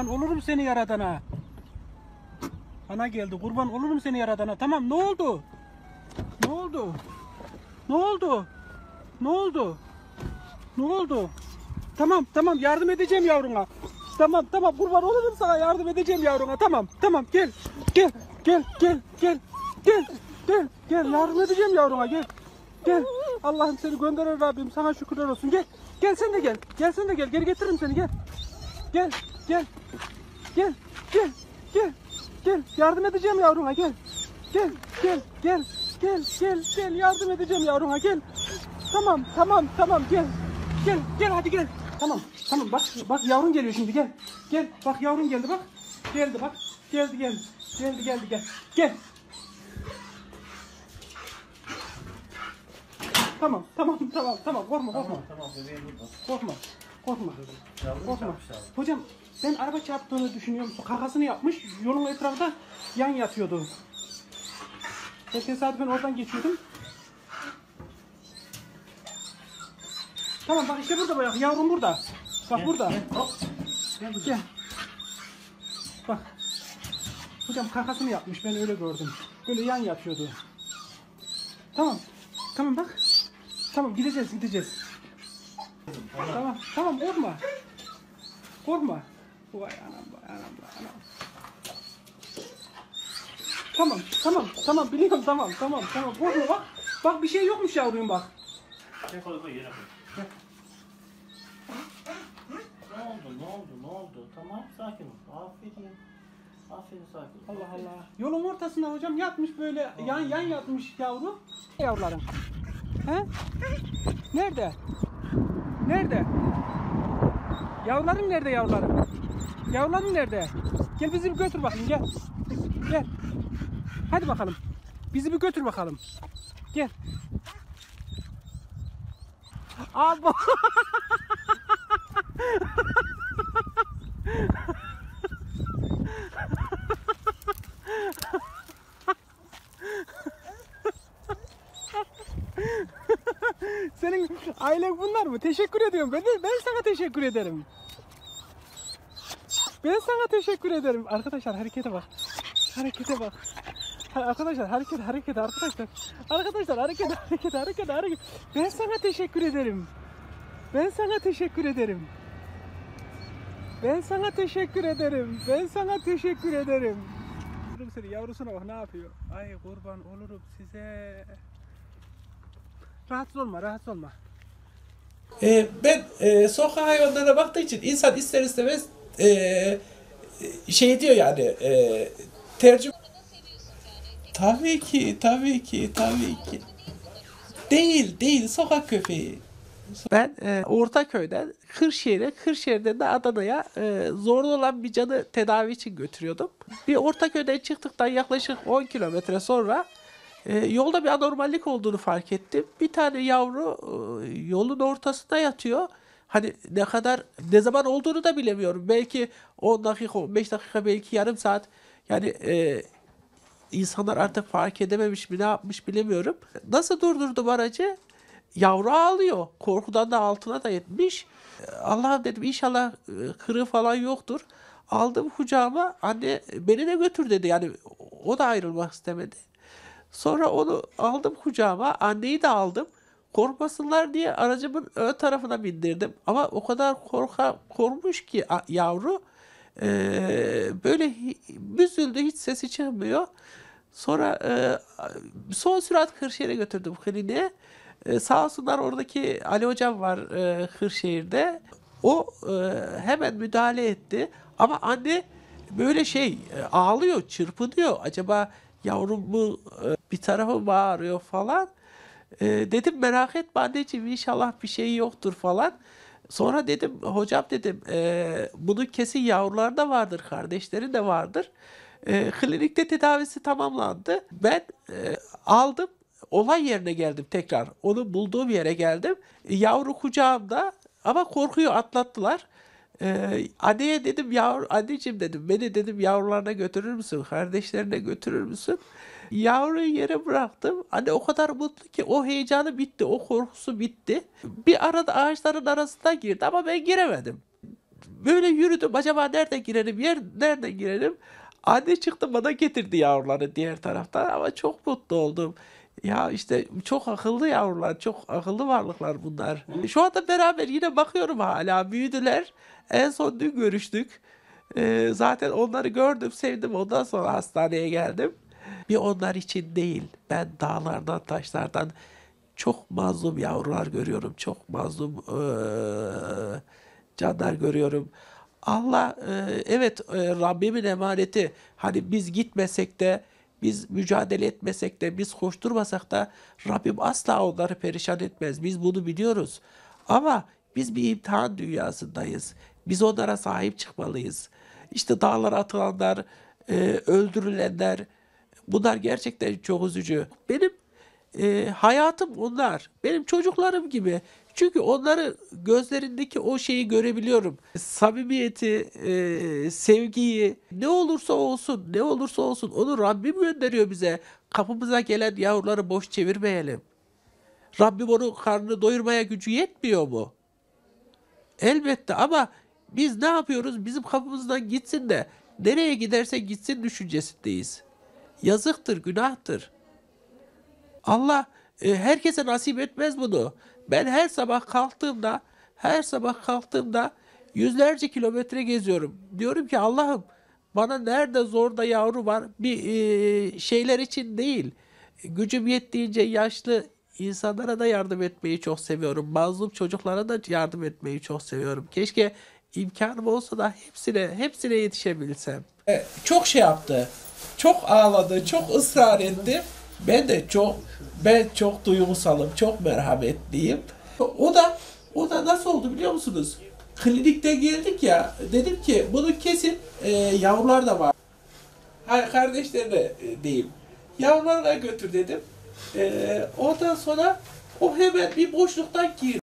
kurban olurum seni yaradana. Ana geldi, kurban olurum seni yaradana. Tamam, ne oldu? Ne oldu? Ne oldu? Ne oldu? Ne oldu? Tamam tamam, yardım edeceğim yavruna. Tamam tamam, kurban olurum sana, yardım edeceğim yavruna. Tamam tamam, gel gel gel gel gel gel gel gel, yardım edeceğim yavruna, gel gel. Allah'ım seni gönderir Rabbim, sana şükürler olsun. Gel gel, sen de gel, gel sen de gel, geri getiririm seni, gel gel gel gel gel gel gel, yardım edeceğim yavruna, gel gel gel gel gel gel gel, yardım edeceğim yavruna, gel. Tamam tamam tamam, gel gel gel, hadi gel. Tamam tamam, bak bak, yavrun geliyor şimdi, gel gel, bak yavrun geldi, bak geldi, bak geldi geldi geldi geldi, gel gel. Tamam tamam tamam tamam, korkma korkma. Tamam bebeğim burada. Korkma korkma Yavrum korkma. çarpmış abi. Hocam, sen araba çarptığını düşünüyor musun? Kakasını yapmış, yolun etrafında yan yatıyordu. Ben tesadüfen oradan geçiyordum. Tamam bak, işte burada bak, yavrum burada. Bak burada. Hop. Gel. Bak. Hocam kakasını yapmış, ben öyle gördüm. Böyle yan yatıyordu. Tamam. Tamam bak. Tamam, gideceğiz gideceğiz. Tamam tamam, korkma. Korkma. Vay anam vay anam vay anam. Tamam tamam tamam, biliyorum, tamam tamam tamam, korkma bak. Bak, bir şey yokmuş yavrum, bak. Çek onu yere koy. Ne oldu? Tamam, sakin ol. Aferin. Aferin, sakin ol. Allah Allah. Yolun ortasında hocam yatmış böyle, yan yatmış yavru. Yavrularım. He? Nerede? Nerede? Yavrularım nerede, yavrularım? Yavrularım nerede? Gel bizi bir götür bakayım, gel. Gel. Hadi bakalım. Bizi bir götür bakalım. Gel. Abi. Senin ailen bunlar mı? Teşekkür ediyorum. Ben sana teşekkür ederim. Ben sana teşekkür ederim. Arkadaşlar harekete bak. Harekete bak. Arkadaşlar hareket arkadaşlar. Arkadaşlar hareket. Ben sana teşekkür ederim. Ben sana teşekkür ederim. Ben sana teşekkür ederim. Ben sana teşekkür ederim. Seni yavrusuna bak ne yapıyor. Ay kurban olurum size. Rahatsız olma, rahatsız olma. Ben sokak hayvanlarına baktığı için insan ister istemez şey diyor yani, tercüme. Tabii ki. Değil sokak köpeği. Ben Ortaköy'den Kırşehir'den de Adana'ya zorlu olan bir canı tedavi için götürüyordum. Bir Ortaköy'den çıktıktan yaklaşık 10 kilometre sonra yolda bir anormallik olduğunu fark ettim. Bir tane yavru yolun ortasında yatıyor. Hani ne zaman olduğunu da bilemiyorum. Belki 10 dakika, 15 dakika, belki yarım saat. Yani insanlar artık fark edememiş mi, ne yapmış bilemiyorum. Nasıl durdurdum aracı? Yavru ağlıyor. Korkudan da altına da yetmiş. Allah'ım dedim, inşallah kırığı falan yoktur. Aldım kucağıma, anne beni de götür dedi. Yani o da ayrılmak istemedi. Sonra onu aldım kucağıma, anneyi de aldım. Korkmasınlar diye aracımın ön tarafına bindirdim. Ama o kadar korkmuş ki yavru, böyle büzüldü, hiç sesi çıkmıyor. Sonra son sürat Kırşehir'e götürdüm, kliniğe. Sağ olsunlar, oradaki Ali hocam var Kırşehir'de. O hemen müdahale etti. Ama anne böyle ağlıyor, çırpınıyor. Acaba yavrum mu bir tarafı mı ağrıyor falan. Dedim merak etme anneciğim, inşallah bir şey yoktur falan. Sonra dedim hocam, dedim bunun kesin yavruları da vardır, kardeşleri de vardır. Klinikte tedavisi tamamlandı. Ben aldım, olay yerine geldim tekrar. Onu bulduğum yere geldim. Yavru kucağımda ama korkuyor, atlattılar. Anneye dedim, anneciğim dedim, beni dedim yavrularına götürür müsün? Kardeşlerine götürür müsün? Yavruyu yere bıraktım. Anne o kadar mutlu ki, o heyecanı bitti, o korkusu bitti. Bir arada ağaçların arasına girdi ama ben giremedim. Böyle yürüdüm. Acaba nereden girerim? Nereden girerim? Anne çıktı bana getirdi yavruları diğer taraftan ama çok mutlu oldum. Ya işte çok akıllı yavrular, çok akıllı varlıklar bunlar. Şu anda beraber yine bakıyorum hala büyüdüler. En son dün görüştük. Zaten onları gördüm, sevdim. Ondan sonra hastaneye geldim. Bir onlar için değil. Ben dağlardan, taşlardan çok mazlum yavrular görüyorum. Çok mazlum canlar görüyorum. Allah evet Rabbimin emaneti. Hani biz gitmesek de, biz mücadele etmesek de, biz koşturmasak da Rabbim asla onları perişan etmez. Biz bunu biliyoruz. Ama biz bir imtihan dünyasındayız. Biz onlara sahip çıkmalıyız. İşte dağlara atılanlar, öldürülenler, bunlar gerçekten çok üzücü. Benim hayatım onlar. Benim çocuklarım gibi. Çünkü onları gözlerindeki o şeyi görebiliyorum. Samimiyeti, sevgiyi, ne olursa olsun, ne olursa olsun onu Rabbim gönderiyor bize. Kapımıza gelen yavruları boş çevirmeyelim. Rabbim onun karnını doyurmaya gücü yetmiyor mu? Elbette ama biz ne yapıyoruz? Bizim kapımızdan gitsin de nereye giderse gitsin düşüncesindeyiz. Yazıktır, günahtır. Allah herkese nasip etmez bunu. Ben her sabah kalktığımda yüzlerce kilometre geziyorum. Diyorum ki Allah'ım bana nerede zorda yavru var bir şeyler için değil. Gücüm yettiğince yaşlı insanlara da yardım etmeyi çok seviyorum. Mazlum çocuklara da yardım etmeyi çok seviyorum. Keşke imkanım olsa da hepsine yetişebilsem. Çok şey yaptı. Çok ağladı, çok ısrar etti. Ben çok duygusalım, çok merhametliyim. O da nasıl oldu biliyor musunuz? Klinikte geldik ya, dedim ki bunu kesin yavrular da var. Hayır kardeşlerine diyeyim. Yavrularına götür dedim. Ondan sonra o hemen bir boşluktan girdi.